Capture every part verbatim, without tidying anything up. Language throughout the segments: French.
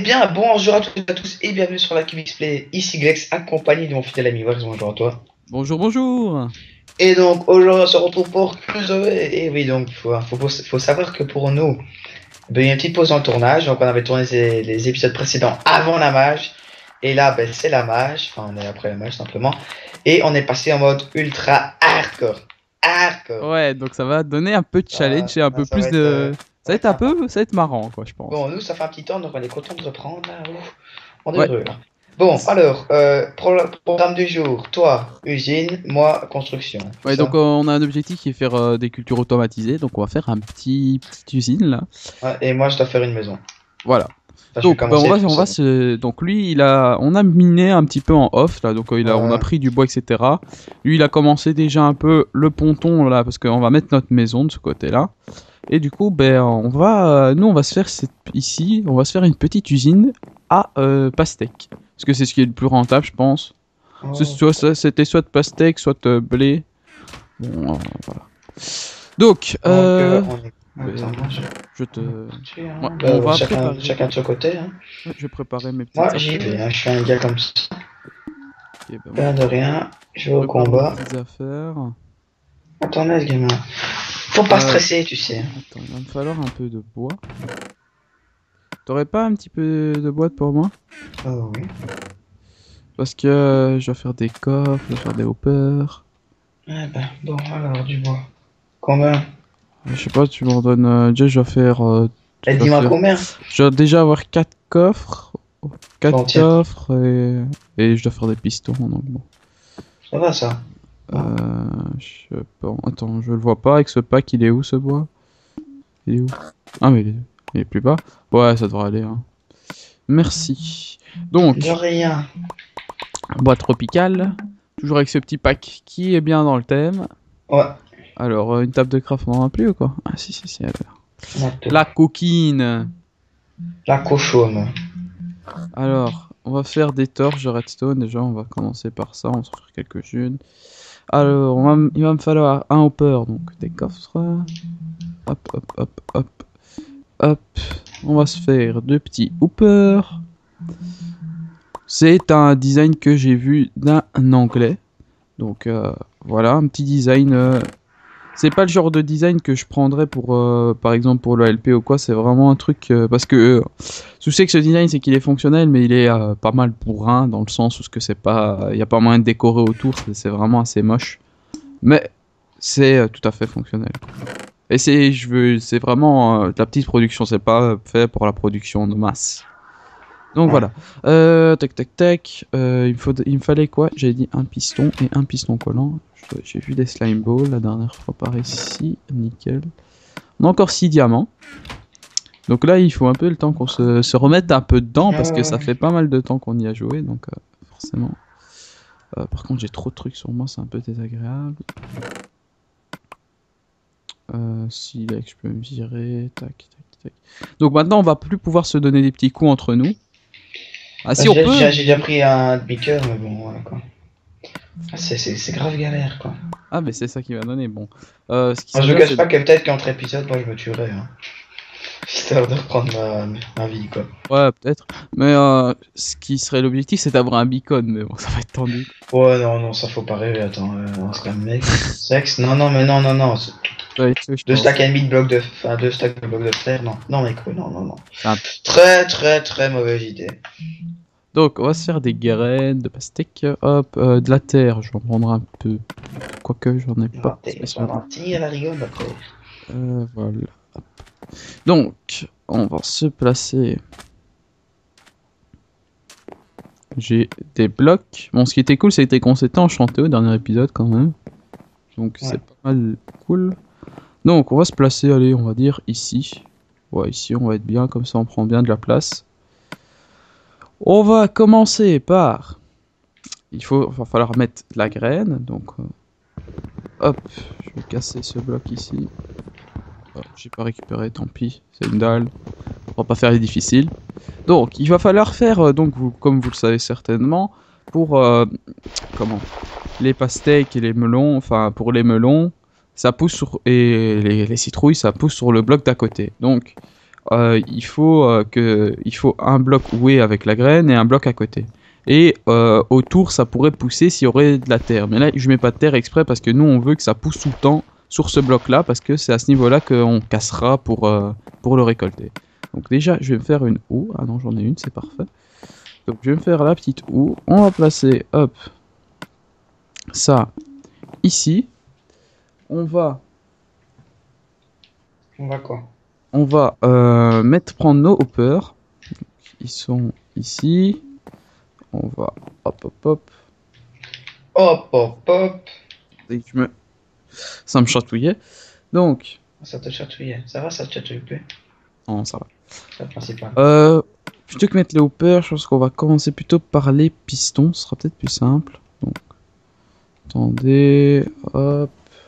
bien, bonjour à toutes et à tous et bienvenue sur la Cube X-Play, ici Glex, accompagné de mon fidèle ami Wax, bonjour à toi. Bonjour, bonjour. Et donc aujourd'hui on se retrouve pour Crusoe, et oui donc faut, faut, faut savoir que pour nous, ben, il y a une petite pause dans le tournage, donc on avait tourné les, les épisodes précédents avant la mage, et là ben, c'est la mage, enfin on est après la mage simplement, et on est passé en mode ultra hardcore, hardcore. Ouais, donc ça va donner un peu de challenge Euh, et un non, peu ça va plus être, de... euh, Ça va être un peu, ça va être marrant, quoi, je pense. Bon, nous, ça fait un petit temps, donc on est content de reprendre. Là. Ouf, on est Ouais. heureux, là. Bon, alors, euh, pro programme du jour. Toi, usine, moi, construction. Ouais, Ça donc euh, on a un objectif qui est faire euh, des cultures automatisées, donc on va faire un petit petite usine là. Ouais, et moi, je dois faire une maison. Voilà. Enfin, je vais Donc bah, on commencer, va, tout on va ça. se, donc lui il a, on a miné un petit peu en off là, donc euh, il a, on a Euh, pris du bois et cetera. Lui il a commencé déjà un peu le ponton là, parce qu'on va mettre notre maison de ce côté-là. Et du coup ben on va, euh, nous on va se faire cette, ici, on va se faire une petite usine à euh, pastèque, parce que c'est ce qui est le plus rentable je pense. oh, C'est soit ça- C'était soit de pastèque, soit de blé. Bon, euh, voilà. Donc, donc, euh, euh, on est... ben, Attends, moi, je... je te, tu, hein, ouais, bah, on va chacun, préparer. chacun de son côté. Hein. Ouais, je vais préparer mes petites Moi, j'y affaires. vais. Hein. Je suis un gars comme ça. Ok, ben, moi, Pas de rien. Je vais je au prépare mes combat. petites affaires. Attendez, gamin. Faut pas Euh, stresser, tu sais. Attends, il va me falloir un peu de bois. T'aurais pas un petit peu de bois pour moi? Oh oui. Parce que euh, je dois faire des coffres, je dois faire des hoppers. Eh ben, bon, alors, du bois. Combien? Je sais pas, tu m'en donnes. euh, déjà, je dois faire. euh, Eh, je dois dis-moi faire- combien? Je dois déjà avoir quatre coffres. quatre Bon, tiens. coffres et... et je dois faire des pistons. Donc bon. Ça va, ça. Euh, je sais pas. Attends, je le vois pas avec ce pack. Il est où ce bois? Il est où? Ah, mais il est, il est plus bas. Ouais, ça devrait aller. Hein. Merci. Donc, De rien. bois tropical. Toujours avec ce petit pack qui est bien dans le thème. Ouais. Alors, euh, une table de craft, on en a plus ou quoi? Ah, si, si, si, elle est là. on a tout. La coquine. La cochonne. Alors, on va faire des torches de redstone. Déjà, on va commencer par ça. On va se faire quelques-unes. Alors, on va, il va me falloir un hopper, donc des coffres. Hop, hop, hop, hop. Hop. On va se faire deux petits hoppers. C'est un design que j'ai vu d'un anglais. Donc, euh, voilà, un petit design. Euh, c'est pas le genre de design que je prendrais pour, euh, par exemple, pour le L P ou quoi. C'est vraiment un truc. Euh, parce que. Euh, je sais que ce design, c'est qu'il est fonctionnel, mais il est euh, pas mal bourrin dans le sens où ce que c'est pas. Il n'y a pas moyen de décorer autour. C'est vraiment assez moche. Mais c'est euh, tout à fait fonctionnel. Et c'est, je veux, c'est vraiment euh, de la petite production. C'est pas fait pour la production de masse. Donc Ouais. voilà. Euh, tac tac tac. Euh, il, me faut, il me fallait quoi? J'avais dit un piston et un piston collant. J'ai vu des slime balls la dernière fois par ici. Nickel. On a encore six diamants. Donc là, il faut un peu le temps qu'on se, se remette un peu dedans parce que ça fait pas mal de temps qu'on y a joué. Donc euh, forcément. Euh, par contre, j'ai trop de trucs sur moi, c'est un peu désagréable. Euh, si là, je peux me virer. Tac tac tac. Donc maintenant, on va plus pouvoir se donner des petits coups entre nous. Ah si, on J'ai peut. j'ai- j'ai déjà pris un demi-cœur, mais bon, voilà quoi. Ah, c'est- C'est c'est grave galère quoi. Ah, mais c'est ça qui va donner. Bon. Euh, ce qui Moi, je serait ne bien, cache c'est pas de- que peut-être qu'entre épisodes, moi je me tuerais. Hein. Histoire de reprendre ma, ma vie quoi. Ouais, peut-être. Mais euh, ce qui serait l'objectif, c'est d'avoir un beacon. Mais bon, ça va être tendu. Ouais, non, non, ça faut pas rêver. Attends, euh, on se calme, mec. Sexe, non, non, mais non, non, non. c'est- Ça va être chaud, je Deux pense. stacks et demi de blocs de. Enfin, deux stacks de blocs de fer, non. Non, mec, ouais, non, non, non. C'est un- Très, très, très mauvaise idée. Donc, on va se faire des graines, de pastèque. Hop, euh, de la terre. Je vais en prendre un peu. Quoique, j'en ai pas Raté, spécialement. raté à la rigole, après. Euh, voilà. Donc, on va se placer. J'ai des blocs. Bon, ce qui était cool, c'était qu'on s'était enchanté au dernier épisode quand même. Donc, Ouais. c'est pas mal cool. Donc, on va se placer, allez, on va dire ici. Ouais, ici, on va être bien, comme ça, on prend bien de la place. On va commencer par... Il faut, va falloir mettre de la graine. Donc, euh, hop, je vais casser ce bloc ici. Oh, j'ai pas récupéré, tant pis, c'est une dalle. On va pas faire les difficiles. Donc, il va falloir faire, euh, donc vous, comme vous le savez certainement, pour euh, comment les pastèques et les melons, enfin pour les melons, ça pousse sur et les, les citrouilles, ça pousse sur le bloc d'à côté. Donc, euh, il faut euh, que, il faut un bloc où est avec la graine et un bloc à côté. Et euh, autour, ça pourrait pousser s'il y aurait de la terre. Mais là, je mets pas de terre exprès parce que nous, on veut que ça pousse tout le temps sur ce bloc-là parce que c'est à ce niveau-là qu'on cassera pour, euh, pour le récolter. Donc déjà, je vais me faire une houe. Ah non, j'en ai une, c'est parfait. Donc je vais me faire la petite houe. On va placer, hop, ça ici. On va, On va quoi? on va euh, mettre prendre nos hoppers. Ils sont ici. On va, hop, hop, hop. Hop, hop, hop. Dès que je me... Ça me chatouillait. Donc, Ça te chatouille. Ça va, ça te chatouille plus? non, ça va. C'est le principal. Euh, plutôt que mettre les hoppers, je pense qu'on va commencer plutôt par les pistons. Ce sera peut-être plus simple. Donc, attendez, hop.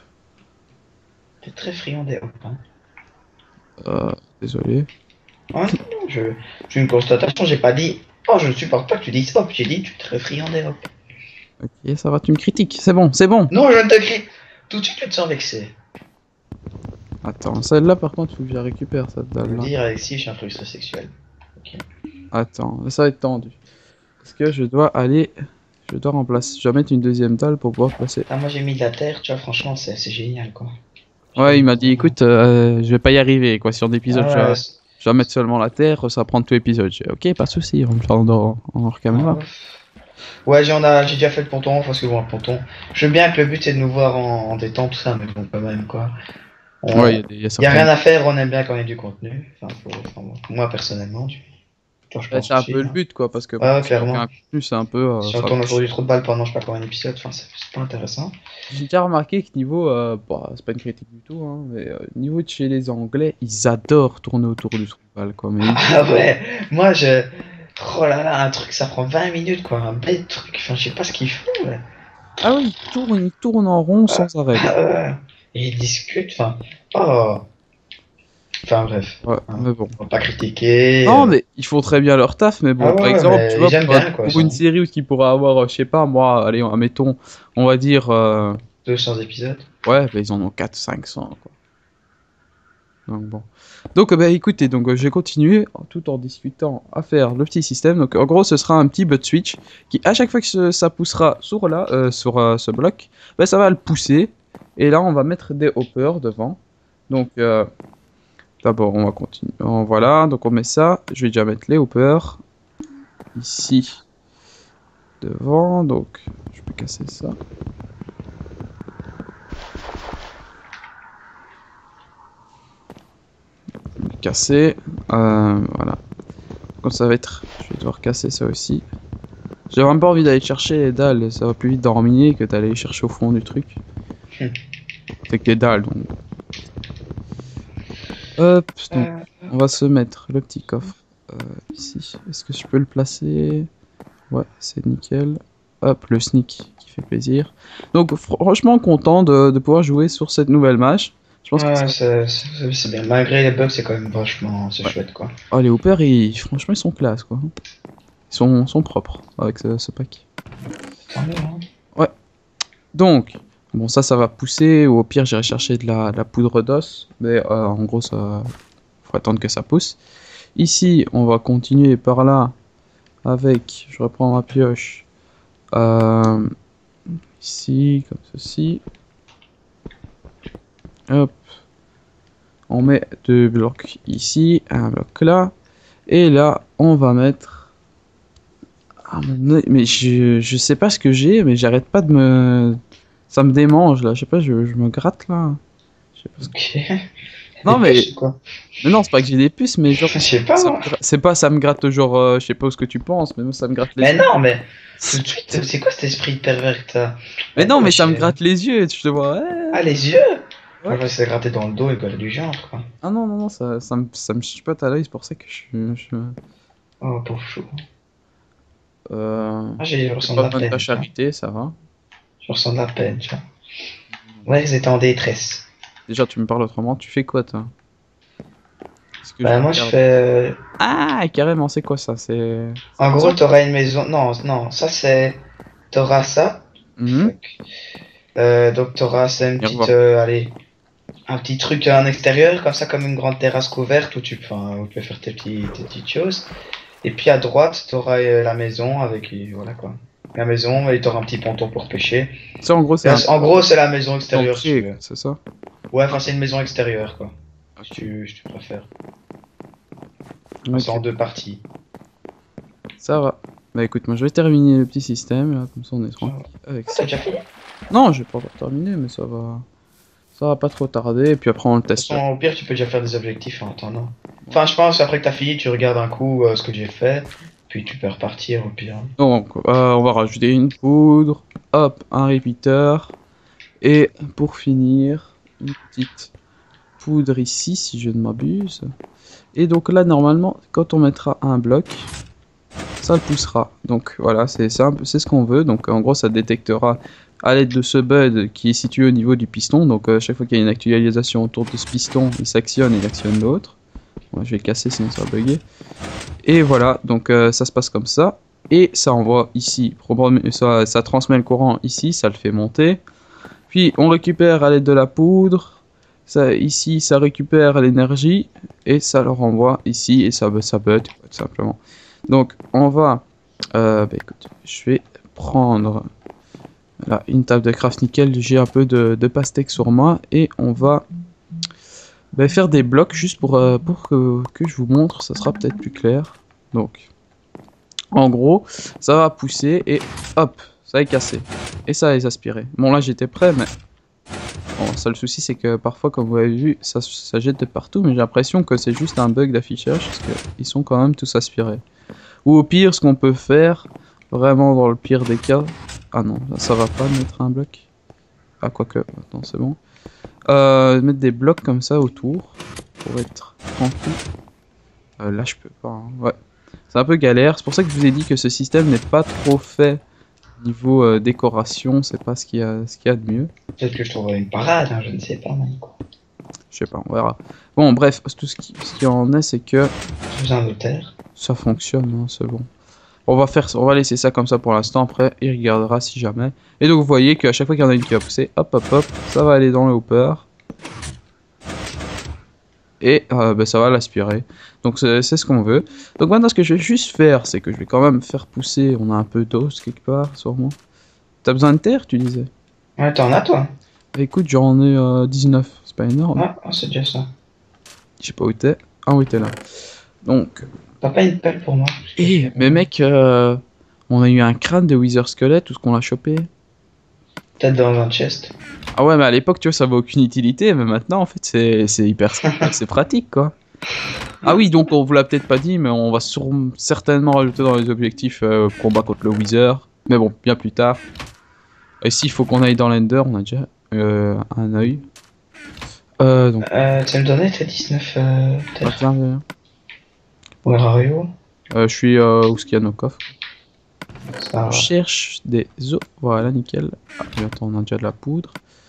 T'es très friand des hop, hein. Euh, désolé. Ouais, non, je, j'ai une constatation, j'ai pas dit. Oh, je ne supporte pas que tu dises hop, j'ai dit tu es très friand des hop. Ok, ça va, tu me critiques. C'est bon, c'est bon. Non, je ne te crie. Tout de suite, tu te sens vexé. Attends, celle-là, par contre, il faut que je la récupère, cette Je veux dalle-là. dire, Alexis, je suis un frustré sexuel. Ok. Attends, là, ça va être tendu. Est-ce que je dois aller... Je dois remplacer... Je dois mettre une deuxième dalle pour pouvoir placer... Ah, moi j'ai mis de la terre, tu vois, franchement, c'est c'est génial quoi. Ouais, il m'a dit, écoute, euh, je vais pas y arriver, quoi. Sur l'épisode, Ah je, ouais, dois- je dois mettre seulement la terre, ça va prendre tout l'épisode. J'ai dit, ok, pas de soucis, on me fait en hors en hors caméra. ouais, j'en ai, j'ai déjà fait le ponton, parce que bon, le ponton. Je veux bien que le but c'est de nous voir en, en détente, tout ça, mais bon, quand même quoi. On- Ouais, il y a, des- il y a y a certaines- rien à faire, on aime bien quand il y a du contenu. Enfin, faut- enfin, moi, moi, personnellement, tu... Toi, je Ouais, pense c'est un aussi, peu le hein. but, quoi, parce que Ouais, ouais, si on fait clairement. un contenu, c'est un peu... euh, Si on ça- tourne aujourd'hui trop de balles pendant je sais pas combien d'épisodes, enfin, c'est c'est pas intéressant. J'ai déjà remarqué que niveau... euh, bah, c'est pas une critique du tout, hein, mais euh, niveau de chez les Anglais, ils adorent tourner autour du trou-balle, quoi. Mais ils- Ah ouais, moi je. Oh là là, un truc ça prend vingt minutes quoi, un bête truc, enfin je sais pas ce qu'ils font. Ouais. Ah oui, ils tournent, ils tournent en rond sans arrêt. Ah ouais. Et ils discutent, enfin. Oh. Enfin bref, Ouais, hein, mais bon. faut pas critiquer. Non, euh. mais ils font très bien leur taf, mais bon, Ah par ouais, exemple, mais tu vois, j'aime pour, bien, quoi, pour une ça. série où il pourrait avoir, euh, je sais pas, moi, allez, admettons, on va dire, euh, deux cents épisodes. ouais, bah, ils en ont quatre cinq cents, quoi. Donc bon. Donc, euh, bah, écoutez, donc, euh, je vais continuer en- tout en discutant à faire le petit système. Donc, en gros, ce sera un petit butt switch qui, à chaque fois que ce- ça poussera sur là, euh, sur euh, ce bloc, bah, ça va le pousser. Et là, on va mettre des hoppers devant. Donc, euh, d'abord, on va continuer. En- Voilà, donc on met ça. Je vais déjà mettre les hoppers ici devant. Donc, je peux casser ça. Casser. Euh, voilà. Quand ça va être. Je vais devoir casser ça aussi. J'ai vraiment pas envie d'aller chercher les dalles. Ça va plus vite d'en miner que d'aller les chercher au fond du truc. Hmm. C'est que des dalles donc. Hop, donc Euh, on va se mettre le petit coffre euh, ici. Est-ce que je peux le placer? Ouais, c'est nickel. Hop, le sneak qui fait plaisir. Donc franchement content de, de pouvoir jouer sur cette nouvelle match. Je pense que ouais, ça... c'est c'est- c'est bien. Malgré les bugs, c'est quand même vachement. C'est Ouais. chouette quoi. Oh, les hoppers, ils... franchement, ils sont classe quoi. Ils sont, sont propres avec ce, ce pack. Tant mieux, hein. Donc, bon, ça, ça va pousser. Ou au pire, j'irai chercher de la, de la poudre d'os. Mais euh, en gros, ça faut attendre que ça pousse. Ici, on va continuer par là avec. Je reprends ma pioche. Euh, ici, comme ceci. Hop. On met deux blocs ici, un bloc là. Et là, on va mettre. Ah, mais mais je, je sais pas ce que j'ai, mais j'arrête pas de me. Ça me démange là, je sais pas, je, je me gratte là. Je sais pas ce que- Ok. Non, mais- C'est quoi? Mais non, c'est pas que j'ai des puces, mais genre. Je sais pas, ça moi. me gra- C'est pas ça me gratte genre, euh, je sais pas ce que tu penses, mais moi ça me gratte les Mais yeux. non, mais tout de suite, c'est quoi cet esprit pervers que t'as? Mais non, mais ça me je- gratte les yeux, tu te vois. ouais. Ah, les yeux? Ouais. Moi, je vais se gratter dans le dos et gueuler du genre, quoi. Ah non, non, non, ça, ça me, ça me chipote à l'œil, c'est pour ça que je suis. Je... Oh, pauvre chou. Euh... Ah, j'ai, je j'ai ressens pas de la besoin de peine. ta tu vois. charité, ça va. Je ressens de la peine, tu vois. Ouais, ils étaient en détresse. Déjà, tu me parles autrement, tu fais quoi toi? Est-ce que Bah, je moi, je regarde fais. euh, Ah, carrément, c'est quoi ça? C'est. En gros, t'auras une maison. Non, non, ça c'est. T'auras ça. Mhm. Fuck. Euh, donc, t'auras, c'est une Et petite. revoir. euh, allez. un petit truc en extérieur, comme ça, comme une grande terrasse couverte où tu, enfin, où tu peux faire tes, petits, tes petites choses. Et puis à droite, tu auras la maison avec, euh, voilà quoi. La maison et tu auras un petit ponton pour pêcher. Ça, en gros, Et c'est là, un c- en gros, c'est la maison extérieure si tu plancher, veux. c'est ça? Ouais, enfin, c'est une maison extérieure quoi. Si Ok. tu, si tu préfères. Ok. C'est en deux parties. Ça va. Bah écoute, moi je vais terminer le petit système, là, comme ça on est tranquille avec Ah, ça. t'as déjà fait? De Non, j'ai pas encore terminé, mais ça va. Ça va pas trop tarder, et puis après on le toute façon, testera. au pire, tu peux déjà faire des objectifs en attendant. Enfin, je pense, après que t'as fini, tu regardes un coup euh, ce que j'ai fait. Puis tu peux repartir au pire. Donc, euh, on va rajouter une poudre, hop, un repeater, et pour finir, une petite poudre ici, si je ne m'abuse. Et donc là, normalement, quand on mettra un bloc, ça le poussera. Donc voilà, c'est c'est un peu- c'est ce qu'on veut. Donc en gros, ça détectera à l'aide de ce bud qui est situé au niveau du piston. Donc euh, chaque fois qu'il y a une actualisation autour de ce piston, il s'actionne et il actionne l'autre. Bon, je vais le casser sinon ça va bugger. Et voilà, donc euh, ça se passe comme ça. Et ça envoie ici, probablement- ça, ça transmet le courant ici, ça le fait monter. Puis on récupère à l'aide de la poudre. Ça, ici, ça récupère l'énergie et ça le renvoie ici et ça, ça bug tout simplement. Donc on va, euh, bah, écoute, je vais prendre là, une table de craft nickel. J'ai un peu de, de pastèque sur moi et on va bah, faire des blocs juste pour, euh, pour que, que je vous montre. Ça sera peut-être plus clair. Donc en gros, ça va pousser et hop, ça est cassé et ça est aspiré. Bon là j'étais prêt, mais bon, ça le souci c'est que parfois comme vous avez vu, ça, ça jette de partout, mais j'ai l'impression que c'est juste un bug d'affichage parce qu'ils sont quand même tous aspirés. Ou au pire, ce qu'on peut faire, vraiment dans le pire des cas... Ah non, là, ça va pas mettre un bloc. Ah, quoique, attends, c'est bon. Euh, mettre des blocs comme ça autour, pour être tranquille. Euh, là, je peux pas, hein. Ouais. C'est un peu galère, c'est pour ça que je vous ai dit que ce système n'est pas trop fait niveau euh, décoration, c'est pas ce qu'il y a, ce qu'il y a de mieux. Peut-être que je trouverai une parade, hein, je ne sais pas. Même, quoi. Je sais pas, on verra. Bon, bref, tout ce qui, ce qui en est, c'est que J'ai besoin de terre. ça fonctionne, hein, c'est bon. On va faire, on va laisser ça comme ça pour l'instant. Après, il regardera si jamais. Et donc, vous voyez qu'à chaque fois qu'il y en a une qui va pousser, hop, hop, hop, ça va aller dans le hopper. Et euh, ben, ça va l'aspirer. Donc, c'est c'est ce qu'on veut. Donc, maintenant, ce que je vais juste faire, c'est que je vais quand même faire pousser. On a un peu d'os quelque part, sûrement. T'as besoin de terre, tu disais? Ouais, t'en as toi? Bah, écoute, j'en ai euh, dix-neuf. C'est pas énorme. Ah, ah, c'est déjà ça. Je sais pas où t'es. Ah, oui, t'es là. Donc, T'as pas une pelle pour moi? et, mais mec, euh, on a eu un crâne de Wither Skelett, tout ce qu'on l'a chopé. Peut-être dans un chest. Ah ouais, mais à l'époque, tu vois, ça avait aucune utilité, mais maintenant, en fait, c'est c'est hyper c'est pratique, quoi. Ah oui, donc on vous l'a peut-être pas dit, mais on va sur- certainement rajouter dans les objectifs euh, combat contre le Wither. Mais bon, bien plus tard. Et s'il faut qu'on aille dans l'Ender, on a déjà euh, un œil. Euh, donc, Euh, tu vas me donner tes dix-neuf euh, ah, terres? tiens, viens. Where are you? Euh, je suis euh, où est-ce qu'il y a nos coffres. Ça va. Je cherche des os. Voilà, nickel. Ah, puis attends, on a déjà de la poudre.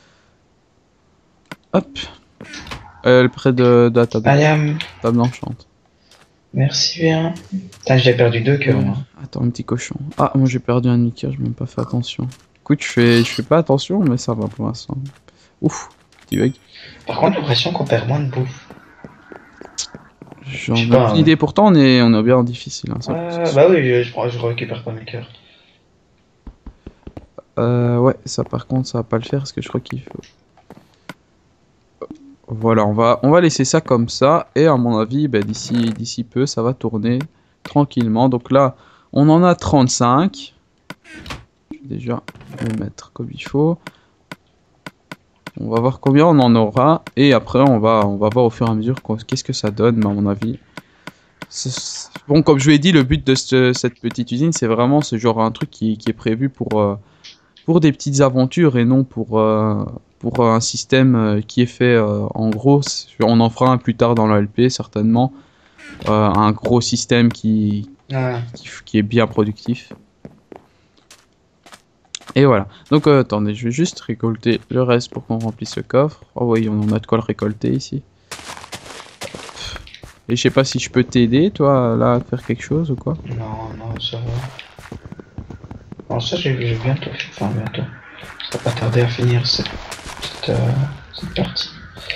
Hop. Euh, près de, de la table, I am... table enchante. Merci bien. Putain, j'ai perdu deux cœurs, moi. Attends, un petit cochon. Ah, moi j'ai perdu un Nika, j'ai même pas fait attention. Écoute, je fais, je fais pas attention, mais ça va pour l'instant. Ouf, petit bug. Par contre, j'ai l'impression qu'on perd moins de bouffe. J'en Je ai sais pas, aucune hein. idée, pourtant on est, on est bien difficile. Hein, ça, Euh, bah oui, je, je, prends- je récupère pas mes cœurs. euh, ouais, ça par contre, ça va pas le faire parce que je crois qu'il faut. Voilà, on va, on va laisser ça comme ça, et à mon avis, bah, d'ici, d'ici peu, ça va tourner tranquillement. Donc là, on en a trente-cinq. Je vais déjà le mettre comme il faut. On va voir combien on en aura, et après on va, on va voir au fur et à mesure qu'est-ce que ça donne, mais à mon avis. C'est- Bon, comme je vous l'ai dit, le but de ce- cette petite usine, c'est vraiment ce genre un truc qui, qui est prévu pour, euh, pour des petites aventures et non pour, euh, pour un système euh, qui est fait euh, en gros. On en fera un plus tard dans le L P, certainement. Euh, un gros système qui, Ouais. qui, qui est bien productif. Et voilà. Donc euh, attendez, je vais juste récolter le reste pour qu'on remplisse le coffre. Oh oui, on en a de quoi le récolter ici. Et je sais pas si je peux t'aider, toi, là, à faire quelque chose ou quoi. Non, non, ça va. Bon, ça, j'ai j'ai bientôt fait. Enfin, bientôt. Ça va pas tarder à finir cette, cette, euh, cette partie.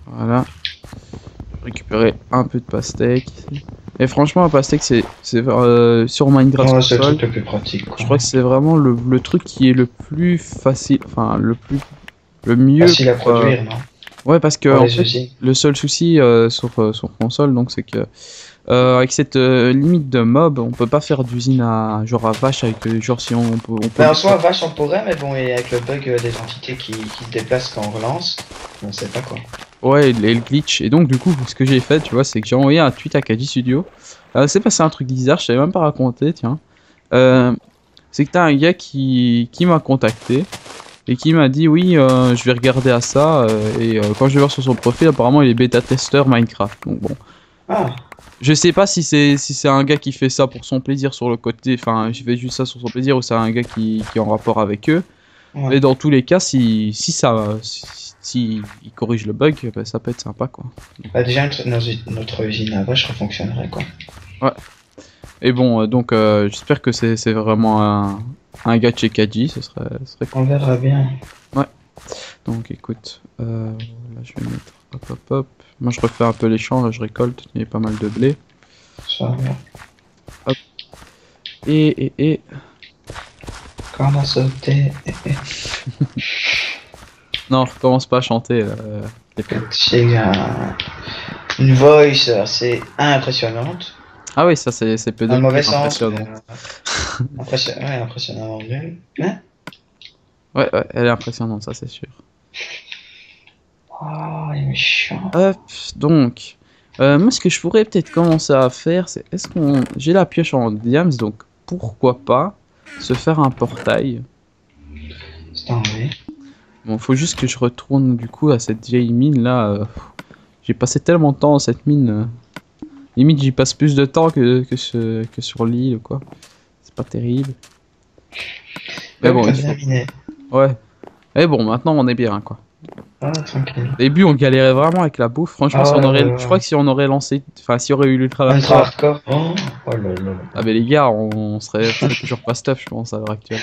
Voilà. Récupérer un peu de pastèque. Et franchement, un pastèque, c'est euh, sur Minecraft Ouais, c'est le console. truc le plus pratique. Quoi. Je crois que c'est vraiment le, le truc qui est le plus facile, enfin le plus, le mieux. Facile à pour, euh, produire, non? Ouais, parce que Pour en les fait, usines. le seul souci euh, sur, euh, sur console, donc, c'est que euh, avec cette euh, limite de mob, on peut pas faire d'usine à genre à vache avec euh, genre si on, on peut, on peut. Mais en soi, vache, on pourrait, mais bon, et avec le bug euh, des entités qui, qui se déplacent quand on relance, on sait pas quoi. Ouais, et, et le glitch. Et donc du coup, ce que j'ai fait, tu vois, c'est que j'ai envoyé un tweet à Kaji Studio. Euh, c'est passé un truc bizarre, je savais même pas raconter, tiens. Euh, c'est que t'as un gars qui, qui m'a contacté et qui m'a dit oui, euh, je vais regarder à ça. euh, et euh, quand je vais voir sur son profil, apparemment il est bêta-testeur Minecraft. Donc bon. Ah, Je sais pas si c'est si c'est un gars qui fait ça pour son plaisir sur le côté, enfin, je fais juste ça sur son plaisir ou c'est un gars qui, qui est en rapport avec eux. ouais. Mais dans tous les cas, si, si ça si, si il corrige le bug, bah, ça peut être sympa quoi. Bah, déjà, notre, nos- notre usine à vache fonctionnerait, quoi. Et bon, euh, donc euh, j'espère que c'est c'est vraiment un, un gars de chez Kaji, ce serait, ce serait cool. On verra bien. Donc écoute, euh, là je vais mettre hop hop hop. Moi je refais un peu les champs, là je récolte, il y a pas mal de blé. Ça va. Et et et. Comment sauter? Non, recommence pas à chanter. Euh, les pères. J'ai un- une voice assez impressionnante. Ah oui, ça c'est c'est peu Dans de le mauvais plus sens. impressionnant. euh, impression- ouais, impressionnant. Hein? Ouais, ouais, elle est impressionnante, ça c'est sûr. Oh, il est méchant. Hop, donc, euh, moi ce que je pourrais peut-être commencer à faire, c'est est-ce qu'on, j'ai la pioche en diams, donc pourquoi pas se faire un portail. C'est enlevé. Bon, faut juste que je retourne du coup à cette vieille mine là. euh, J'ai passé tellement de temps dans cette mine. euh, Limite, j'y passe plus de temps que, que, ce- que sur l'île, quoi. C'est pas terrible. Mais bon, Comme il faut... terminé. Ouais. Mais bon, maintenant on est bien, quoi. Ah, tranquille. Au début, on galérait vraiment avec la bouffe. Franchement, Ah si on ouais, aurait... ouais, ouais. je crois que si on aurait lancé. Enfin, si on aurait eu l'ultra Ultra hardcore. hardcore. Oh, oh là là. Ah, mais les gars, on, on serait, on serait toujours pas stuff, je pense, à l'heure actuelle.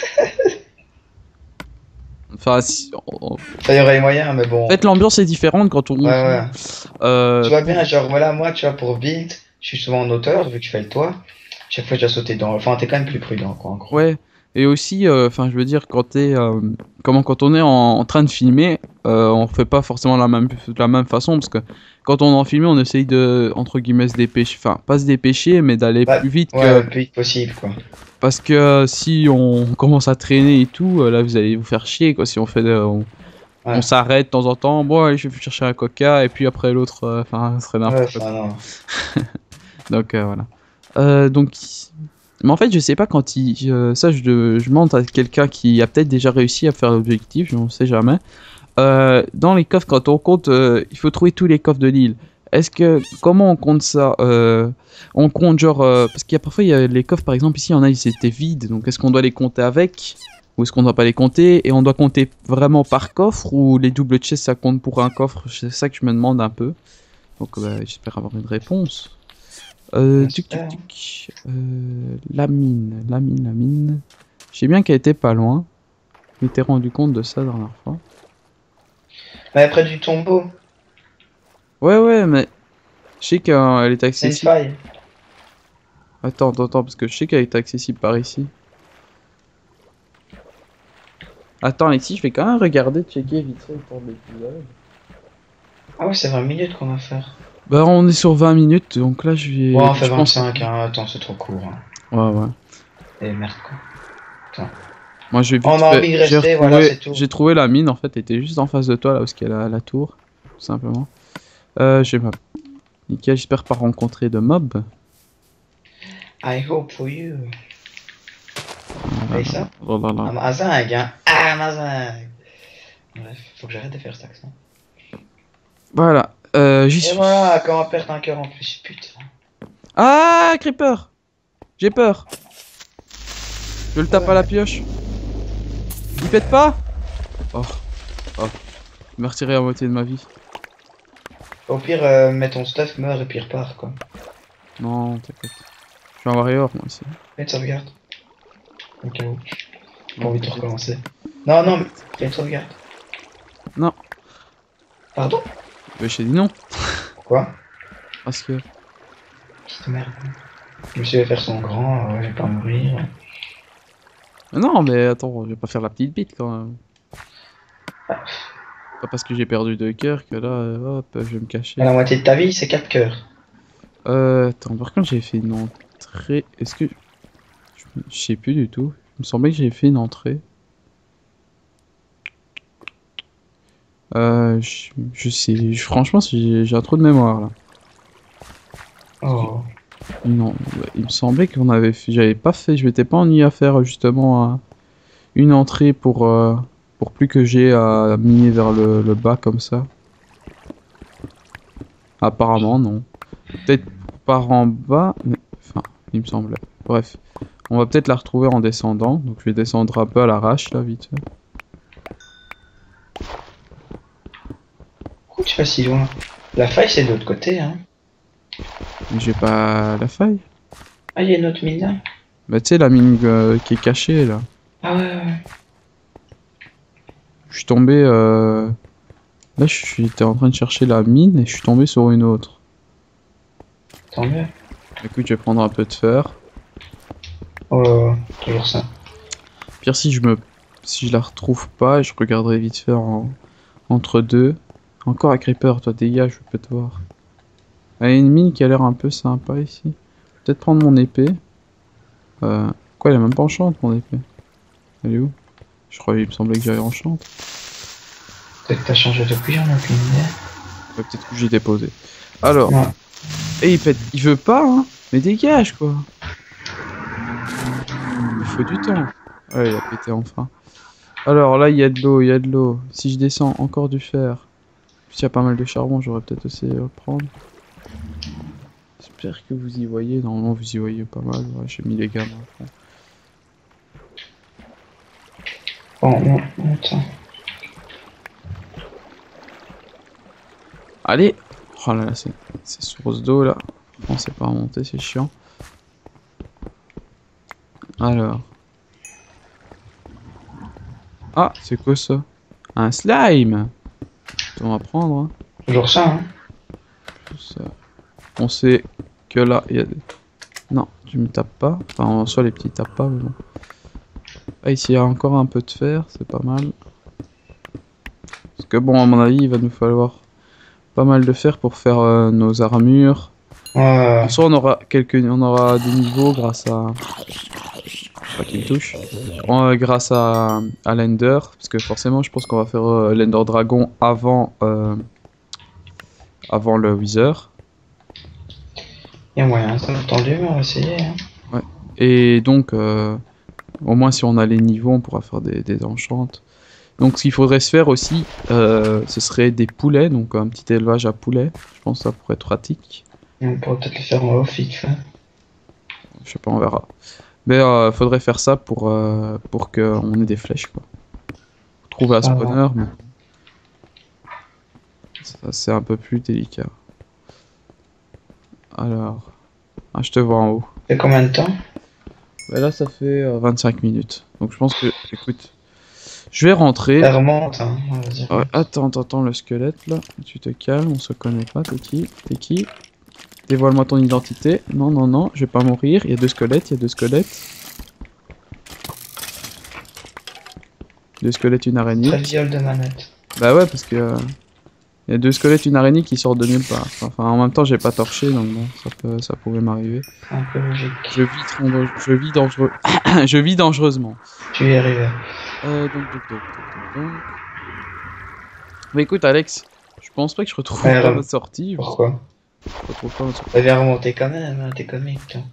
Enfin, si. on- Ça y aurait les moyens, mais bon. En fait, l'ambiance est différente quand on. Ouais, ouais. Euh, Tu vois bien, genre, voilà, moi, tu vois, pour build, je suis souvent en hauteur, vu que je fais le toit. Chaque fois, je dois sauter dans. Enfin, t'es quand même plus prudent, quoi, en gros. Ouais, et aussi, euh, enfin, je veux dire, quand t'es, euh, comment, quand on est en, en train de filmer, euh, on fait pas forcément la même, de la même façon, parce que quand on est en filmé, on essaye de, entre guillemets, se dépêcher, enfin, pas se dépêcher, mais d'aller Bah, plus vite Ouais, que, le plus vite possible, quoi. parce que euh, si on commence à traîner et tout, euh, là, vous allez vous faire chier, quoi, si on fait, de- on, Ouais. on s'arrête de temps en temps, bon, allez, je vais chercher un coca, et puis après l'autre, euh, enfin, ce serait Ouais, n'importe quoi. enfin, non. Donc euh, voilà. Euh, donc, mais en fait, je sais pas quand il, euh, ça, je, je demande à quelqu'un qui a peut-être déjà réussi à faire l'objectif, je ne sais jamais. Euh, dans les coffres, quand on compte, euh, il faut trouver tous les coffres de l'île. Est-ce que comment on compte ça euh, On compte genre euh, parce qu'il y a parfois il y a les coffres, par exemple ici, il y en a ils étaient vides, donc est-ce qu'on doit les compter avec ou est-ce qu'on doit pas les compter et on doit compter vraiment par coffre ou les double chests ça compte pour un coffre? C'est ça que je me demande un peu. Donc bah, j'espère avoir une réponse. Euh, tuc, tuc, tuc. Euh, la mine, la mine, la mine. Je sais bien qu'elle était pas loin. Je m'étais rendu compte de ça la dernière fois. Mais près du tombeau, Ouais, ouais, mais je sais qu'elle est c'est une accessible. faille. Attends, attends, attends, parce que je sais qu'elle est accessible par ici. Attends, ici, je vais quand même regarder, checker vite fait le temps de l'épisode. Ah ouais, c'est vingt minutes qu'on va faire. Bah, on est sur vingt minutes, donc là, je vais. Ouais, on fait je pense- vingt-cinq, hein. Attends, c'est trop court. Hein. Ouais, ouais. Et merde, quoi. Moi, je vais vite On a fait- envie de j'ai rester, retrouvé- voilà, c'est tout. J'ai trouvé la mine, en fait, elle était juste en face de toi, là où il y a la, la tour, tout simplement. Euh, j'ai ma. Nickel, j'espère pas rencontrer de mobs. I hope for you. Ah, Et ça oh là là. Amazing, hein. Amazing. Bref, faut que j'arrête de faire cet accent. Voilà, euh, j'y Et suis. voilà, comment perdre un cœur en plus, putain. Ah, Creeper! J'ai peur. Je le tape Ouais. à la pioche. Il pète pas? Oh, oh. Il m'a retiré la moitié de ma vie. Au pire, euh, mets ton stuff, meurs et puis repars, quoi. Non, t'inquiète. Je suis un warrior, moi aussi. Fais une sauvegarde. Au cas où. J'ai pas Non, envie de t'inquiète. recommencer. Non, non, mais fais une sauvegarde. Non. Pardon? Bah, je t'ai dit non. Pourquoi? Parce que... Petite merde. Je me suis fait faire son grand, euh, je vais pas mourir. Non, mais attends, je vais pas faire la petite bite quand même. Pas parce que j'ai perdu deux cœurs que là, euh, hop, je vais me cacher. La moitié de ta vie, c'est quatre cœurs. Euh, attends, par contre, j'ai fait une entrée. Est-ce que. Je je sais plus du tout. Il me semblait que j'ai fait une entrée. Euh, je, je sais. je- Franchement, j'ai j'ai un trou de mémoire là. Oh. Non, ouais, il me semblait qu'on avait fait. J'avais pas fait. Je m'étais pas ennuyé à faire justement euh, une entrée pour. euh, pour plus que j'ai à miner vers le, le bas comme ça. Apparemment, non. Peut-être par en bas. Mais... Enfin, il me semblait. Bref. On va peut-être la retrouver en descendant. Donc je vais descendre un peu à l'arrache là, vite fait. Pourquoi tu vas si loin? La faille, c'est de l'autre côté, hein. Mais j'ai pas la faille. Ah, il y a une autre mine là. Bah tu sais la mine euh, qui est cachée là. Ah ouais, ouais, ouais. Je suis tombé euh... Là je suis j'étais en train de chercher la mine et je suis tombé sur une autre. Tant mieux. Écoute, je vais prendre un peu de fer. Oh, toujours ça. Pire si je me si je la retrouve pas, je regarderai vite fait en... entre deux. Encore un creeper, toi dégage, je peux te voir. Il y a une mine qui a l'air un peu sympa ici. Peut-être prendre mon épée. Euh... Quoi, elle est même pas enchante mon épée. Elle est où? Je crois qu'il me semblait que j'avais enchante. Peut-être que t'as changé depuis, j'en ai aucune idée. Ouais, peut-être que j'y ai déposé. Alors, Ouais. et il pète. Il veut pas, hein. Mais dégage, quoi. Il faut du temps. Ouais, il a pété enfin. Alors là, il y a de l'eau, il y a de l'eau. Si je descends, encore du fer. S'il y a pas mal de charbon, j'aurais peut-être aussi à le prendre. J'espère que vous y voyez. Normalement, vous y voyez pas mal. Ouais, j'ai mis les gammes à fond. Bon, bon, attends. Allez. Oh là là, c'est source d'eau là. Bon, c'est pas remonter, c'est chiant. Alors. Ah, c'est quoi ça? Un slime! On va prendre. Hein. Toujours ça, hein. Ça. On sait que là, il y a des... Non, tu me tapes pas. Enfin, en soi, les petits tapent pas, mais bon. Ah, ici, il y a encore un peu de fer, c'est pas mal. Parce que bon, à mon avis, il va nous falloir pas mal de fer pour faire euh, nos armures. Ouais. En soi, on aura quelques... on aura des niveaux grâce à... Pas qu'il me touche. Euh, grâce à, à l'Ender. Parce que forcément, je pense qu'on va faire euh, l'Ender Dragon avant... Euh... avant le Wither. Il y a moyen, c'est entendu, mais on va essayer. Hein. Ouais. Et donc, euh, au moins si on a les niveaux, on pourra faire des, des enchantes. Donc ce qu'il faudrait se faire aussi, euh, ce serait des poulets, donc un petit élevage à poulets. Je pense que ça pourrait être pratique. Et on pourrait peut-être le faire en off, vite fait. Je sais pas, on verra. Mais euh, faudrait faire ça pour, euh, pour qu'on ait des flèches, quoi. Trouver un Ça va. spawner, mais... ça c'est un peu plus délicat. Alors... Ah, je te vois en haut. Ça fait combien de temps? Bah là, ça fait euh, vingt-cinq minutes. Donc je pense que... Écoute, je vais rentrer. Ça remonte, hein. On va dire. Ouais, attends, attends, attends, le squelette, là. Tu te calmes, on se connaît pas, t'es qui? T'es qui? Dévoile-moi ton identité. Non, non, non, je vais pas mourir. Il y a deux squelettes, il y a deux squelettes. Deux squelettes, une araignée. Très viol de manette. Bah ouais, parce que... euh, il y a deux squelettes, une araignée qui sortent de nulle part. Enfin, en même temps, j'ai pas torché, donc bon, ça, peut, ça pouvait m'arriver. Un peu logique. Je vis, dangereux- je vis dangereux... je vis dangereusement. Tu y es arrivé. Euh, donc, donc, donc, donc, donc... Mais écoute, Alex, je pense pas que je retrouve Ouais, pas re- ma sortie. Pourquoi? Je retrouve pas ma sortie. Ça vient remonter quand même, hein, t'es comique, toi.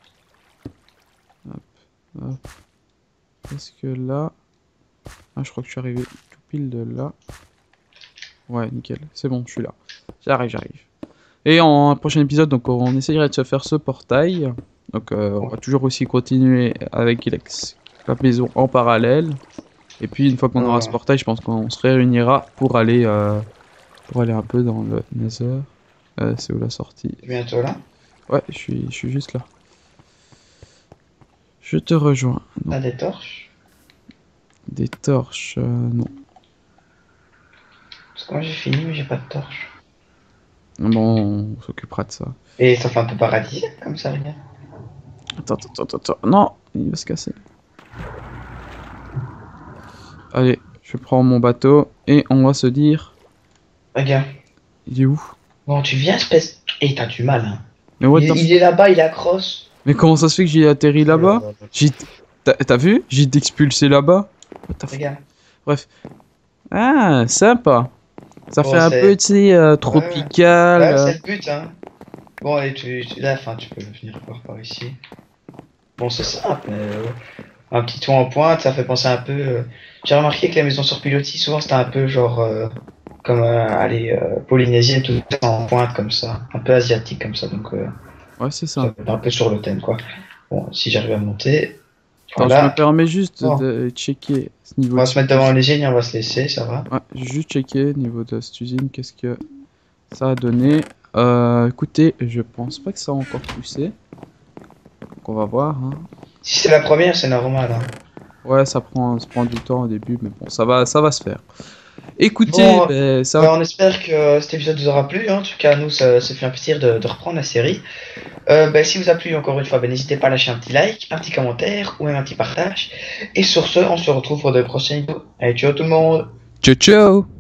Hop. Est-ce que là... Ah, je crois que je suis arrivé tout pile de là. Ouais, nickel. C'est bon, je suis là. J'arrive, j'arrive. Et en un prochain épisode, donc on essayerait de se faire ce portail. Donc euh, on va toujours aussi continuer avec Lex, la maison en parallèle. Et puis une fois qu'on aura Ouais. ce portail, je pense qu'on se réunira pour aller euh, pour aller un peu dans le Nether. Euh, c'est où la sortie? T'es bientôt là? Ouais, je suis, je suis juste là. Je te rejoins. Non. T'as des torches? Des torches, euh, non. Parce que moi j'ai fini, mais j'ai pas de torches. Bon, on s'occupera de ça. Et ça fait un peu paradisiaque comme ça, regarde. Attends, attends, attends, attends. Non, il va se casser. Allez, je prends mon bateau et on va se dire... Regarde. Il est où? Bon, tu viens, espèce... Eh, t'as du mal, hein. Mais what Il, the il est là-bas, il accroche. Mais comment ça se fait que j'ai atterri là-bas? J'ai... T'as t'as vu? J'ai été expulsé là-bas. What the fuck? Regarde. Bref. Ah, sympa. Ça Bon, fait un c'est- peu, tu sais, euh, tropical. Ouais, euh. c'est le but, hein. Bon, et tu, tu- là, enfin, tu peux venir voir par ici. Bon, c'est simple, mais euh, un petit toit en pointe, ça fait penser un peu. euh, J'ai remarqué que les maisons sur pilotis, souvent, c'était un peu genre euh, comme, euh, allez, euh, polynésienne, tout ça en pointe comme ça, un peu asiatique comme ça, donc euh, Ouais, c'est ça ça. fait un peu sur le thème, quoi. Bon, si j'arrive à monter, Attends, je me voilà. permets juste Bon. de checker ce niveau On va de se mettre devant les lignes, on va se laisser, ça va. Ouais, j'ai juste checké niveau de cette usine, qu'est-ce que ça a donné. Euh, écoutez, je pense pas que ça a encore poussé. Donc on va voir. Hein. Si c'est la première, c'est normal, hein. Ouais, ça prend, ça prend du temps au début, mais bon, ça va, ça va se faire. Écoutez, Bon, ben, ça. bah, on espère que cet épisode vous aura plu, hein. En tout cas, nous, ça, ça fait un plaisir de, de reprendre la série. Euh, bah, si vous a plu, encore une fois, bah, n'hésitez pas à lâcher un petit like, un petit commentaire ou même un petit partage. Et sur ce, on se retrouve pour de prochaines vidéos. Allez, ciao tout le monde! Ciao, ciao!